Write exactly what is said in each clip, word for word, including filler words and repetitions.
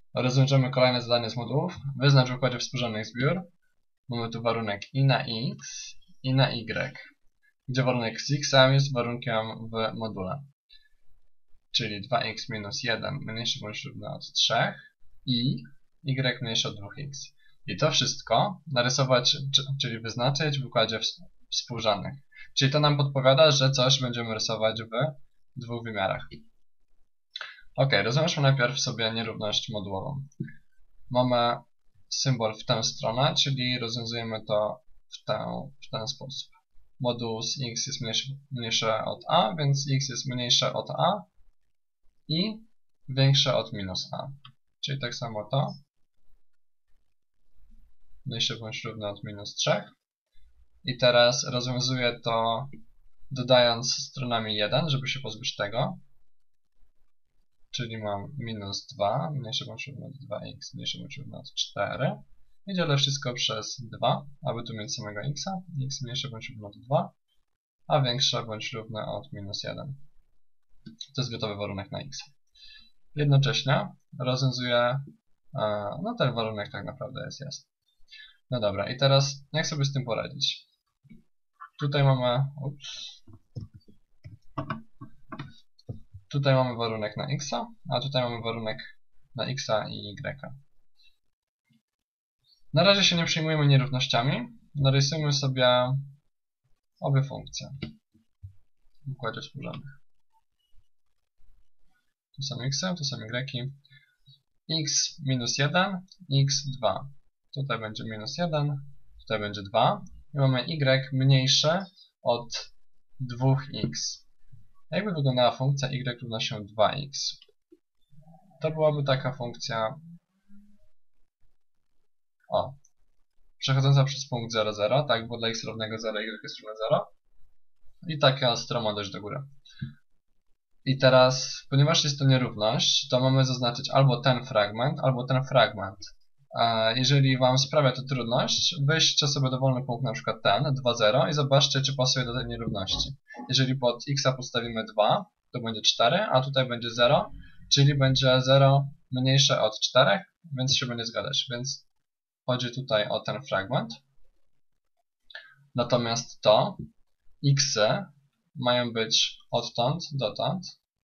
Rozwiążemy kolejne zadanie z modułów. Wyznacz w układzie współrzędnych zbiór. Mamy tu warunek i na x, i na y, gdzie warunek z x jest warunkiem w module. Czyli dwa x minus jeden mniejsze bądź równe od trzech i y mniejsze od dwa x. I to wszystko narysować, czyli wyznaczyć w układzie współrzędnych. Czyli to nam podpowiada, że coś będziemy rysować w dwóch wymiarach. Ok, rozwiążmy najpierw sobie nierówność modułową. Mamy symbol w tę stronę, czyli rozwiązujemy to w, tę, w ten sposób. Moduł z x jest mniejszy, mniejszy od a, więc x jest mniejsze od a i większe od minus a. Czyli tak samo to. Mniejsze bądź równe od minus trzech. I teraz rozwiązuję to dodając stronami jeden, żeby się pozbyć tego. Czyli mam minus dwa, mniejsze bądź równe od dwa x, mniejsze bądź równe od cztery. I dzielę wszystko przez dwa, aby tu mieć samego x. X mniejsze bądź równe od dwa, a większe bądź równe od minus jeden. To jest gotowy warunek na x. Jednocześnie rozwiązuję, no ten warunek tak naprawdę jest, jest. No dobra, i teraz jak sobie z tym poradzić? Tutaj mamy, ups, tutaj mamy warunek na x, a tutaj mamy warunek na x i y. Na razie się nie przejmujemy nierównościami. Narysujmy sobie obie funkcje w układzie współrzędnych. Tu są x, tu są y. X minus jeden, x dwa. Tutaj będzie minus jeden, tutaj będzie dwa. I mamy y mniejsze od dwa x. Jakby wyglądała funkcja y równa się dwa x? To byłaby taka funkcja, o, przechodząca przez punkt zero, zero, tak, bo dla x równego zero, y jest równe zero. I taka stroma dość do góry. I teraz, ponieważ jest to nierówność, to mamy zaznaczyć albo ten fragment, albo ten fragment. Jeżeli Wam sprawia to trudność, weźcie sobie dowolny punkt, na przykład ten, dwa zero i zobaczcie, czy pasuje do tej nierówności. Jeżeli pod x postawimy dwa, to będzie cztery, a tutaj będzie zero, czyli będzie zero mniejsze od czterech, więc się będzie zgadzać. Więc chodzi tutaj o ten fragment. Natomiast to, xy mają być odtąd dotąd.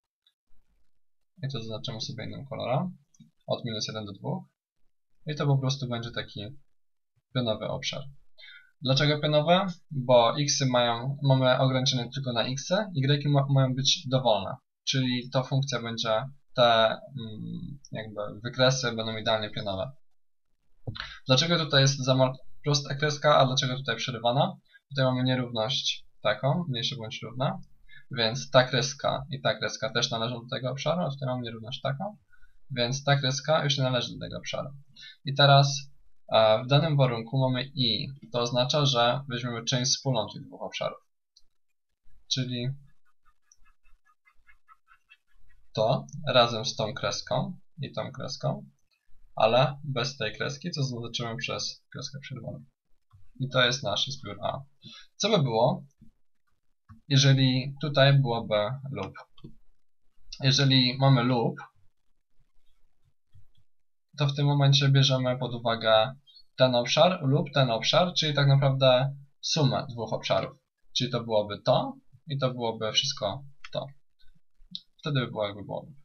I to zaznaczymy sobie innym kolorem. Od minus jeden do dwóch. I to po prostu będzie taki pionowy obszar. Dlaczego pionowe? Bo xy mają, mamy ograniczone tylko na xy, y ma, mają być dowolne. Czyli to funkcja będzie, te jakby wykresy będą idealnie pionowe. Dlaczego tutaj jest za prosta kreska, a dlaczego tutaj przerywana? Tutaj mamy nierówność taką, mniejsze bądź równa. Więc ta kreska i ta kreska też należą do tego obszaru, a tutaj mamy nierówność taką. Więc ta kreska już nie należy do tego obszaru. I teraz e, w danym warunku mamy i. To oznacza, że weźmiemy część wspólną tych dwóch obszarów. Czyli to razem z tą kreską i tą kreską, ale bez tej kreski, co zaznaczymy przez kreskę przerwaną. I to jest nasz zbiór A. Co by było, jeżeli tutaj byłoby lub? Jeżeli mamy lub, to w tym momencie bierzemy pod uwagę ten obszar lub ten obszar, czyli tak naprawdę sumę dwóch obszarów. Czyli to byłoby to i to byłoby wszystko to. Wtedy by było jakby było.